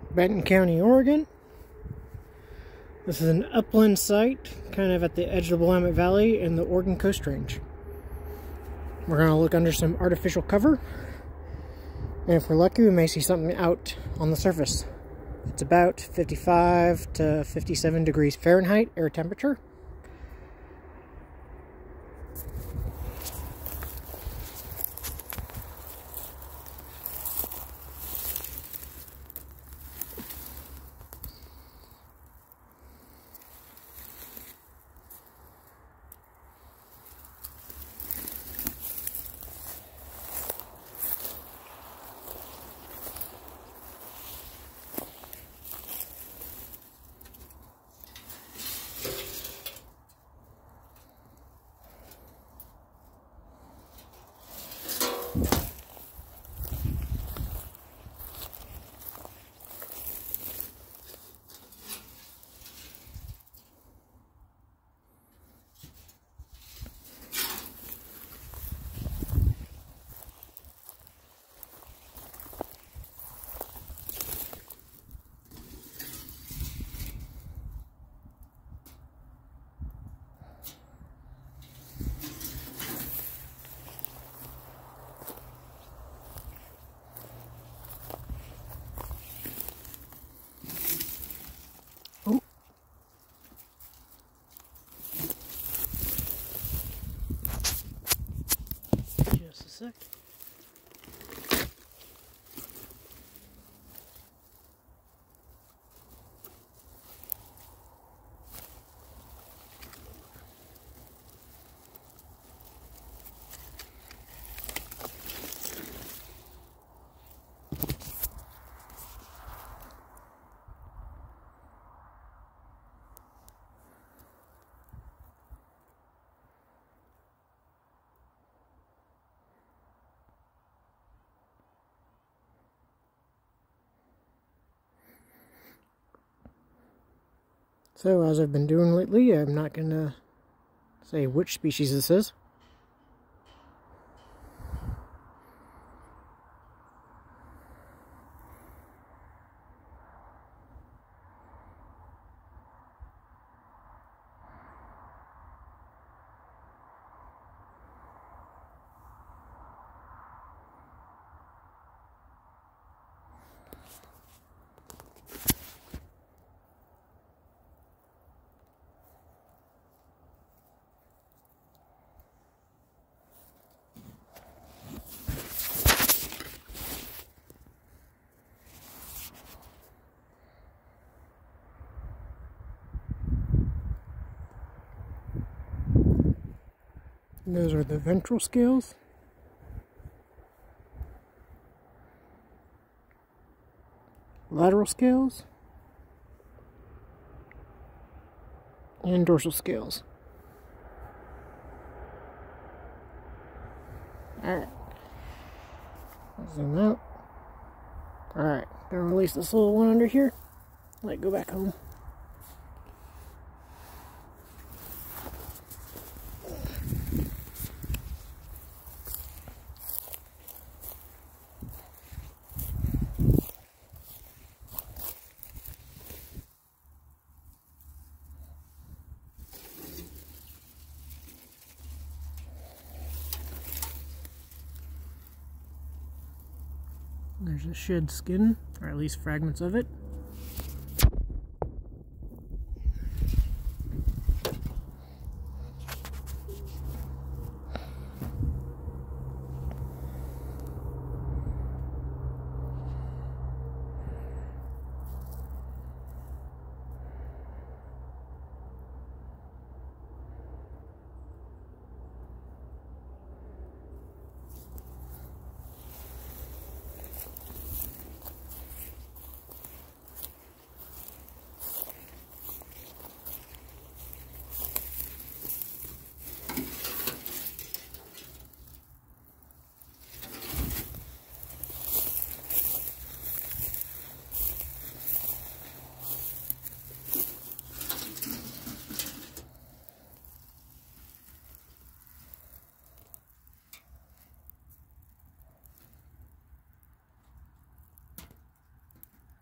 Benton County, Oregon. This is an upland site, kind of at the edge of the Willamette Valley in the Oregon Coast Range. We're going to look under some artificial cover, and if we're lucky, we may see something out on the surface. It's about 55 to 57 degrees Fahrenheit air temperature. Just a sec. So, as I've been doing lately, I'm not going to say which species this is. Those are the ventral scales. Lateral scales. And dorsal scales. Alright. Zoom out. Alright. Gonna release this little one under here. Let it go back home. There's a shed skin, or at least fragments of it.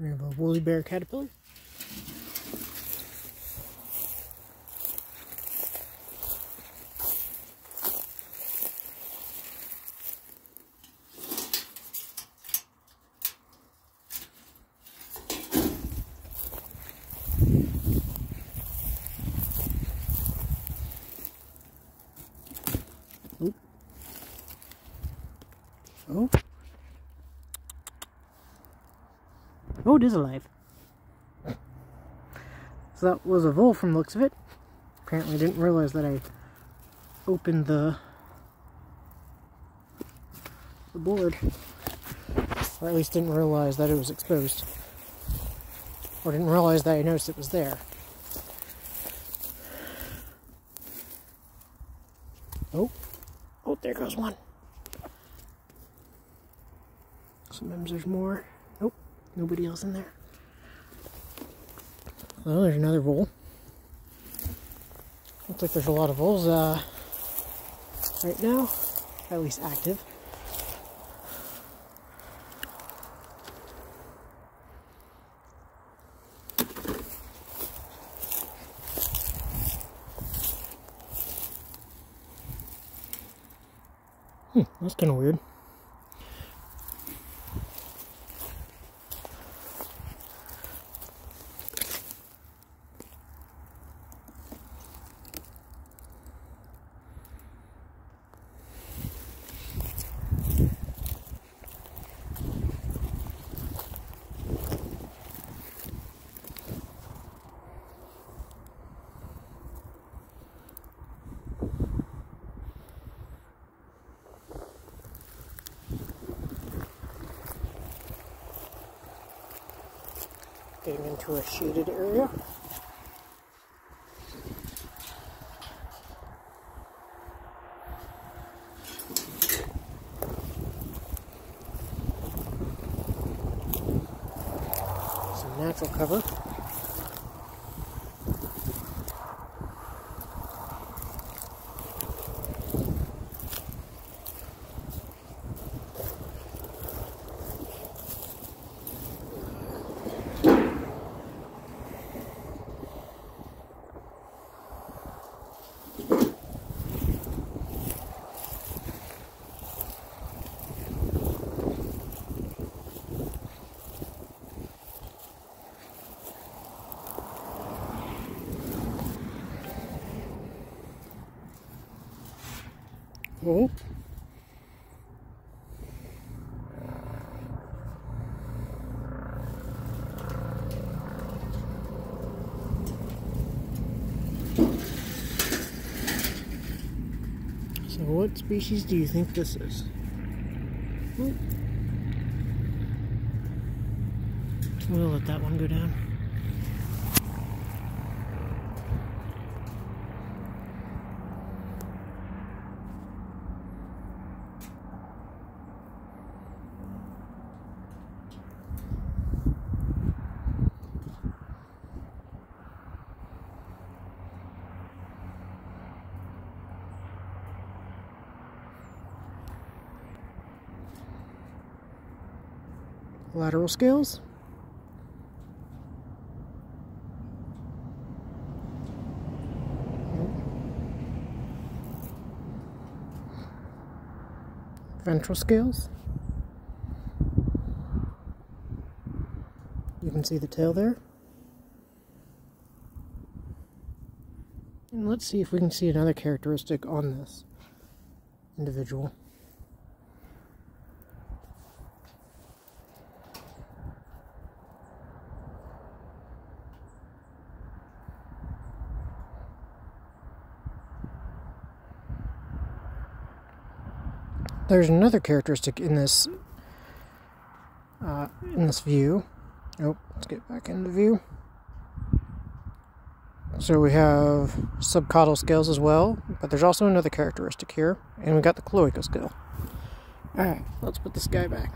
We have a woolly bear caterpillar. Oh. Oh, it is alive. So that was a vole from the looks of it. Apparently I didn't realize that I opened the board. Or at least didn't realize that it was exposed. Or didn't realize that I noticed it was there. Oh. Oh, there goes one. Sometimes there's more. Nope, nobody else in there. Well, there's another vole. Looks like there's a lot of voles right now, at least active. That's kind of weird. Getting into a shaded area. Some natural cover. Oh. So what species do you think this is? Oh. We'll let that one go down. Lateral scales. Ventral scales. You can see the tail there. And let's see if we can see another characteristic on this individual. There's another characteristic in this view. Oh, let's get back into view. So we have subcaudal scales as well, but there's also another characteristic here, and we got the cloaca scale. Alright, let's put this guy back.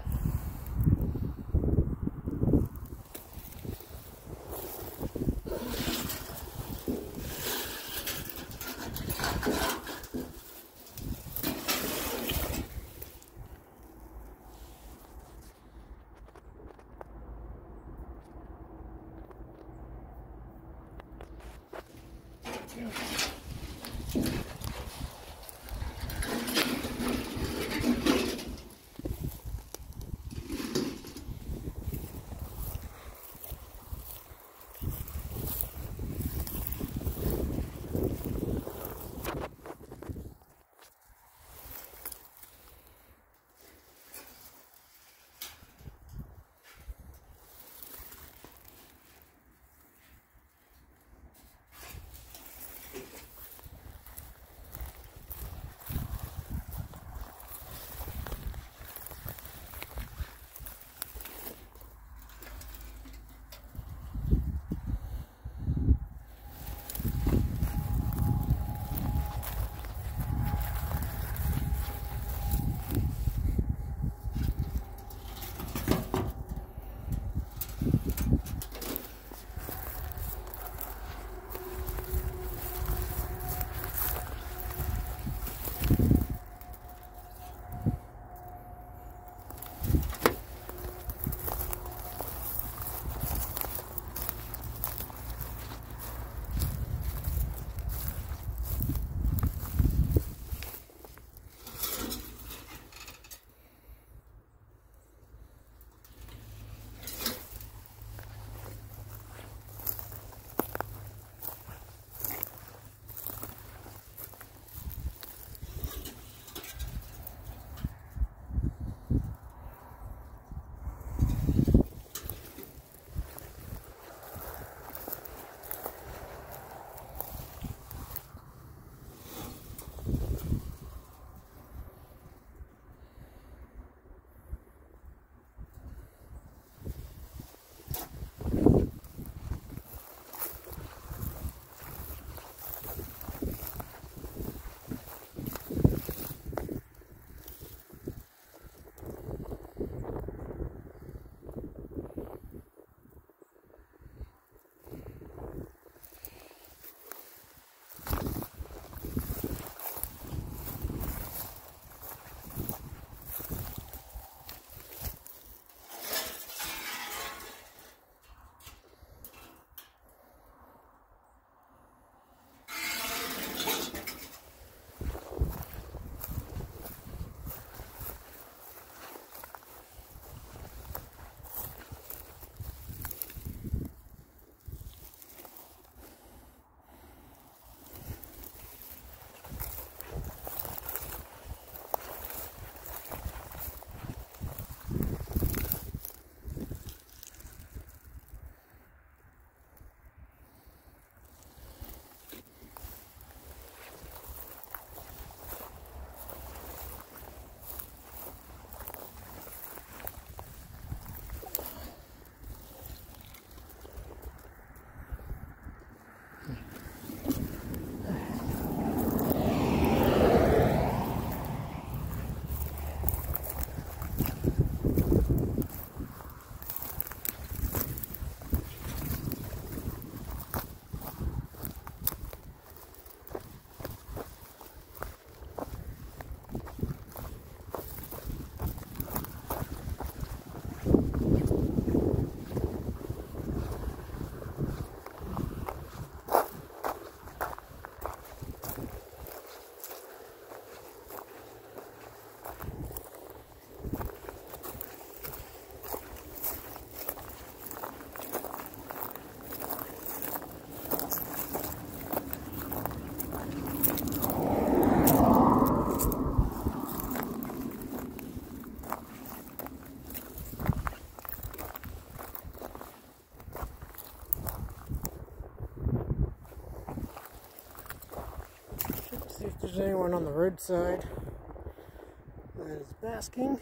there's anyone on the roadside that is basking.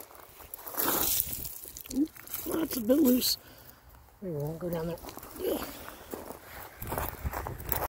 Ooh, that's a bit loose. Maybe we won't go down there. Ugh.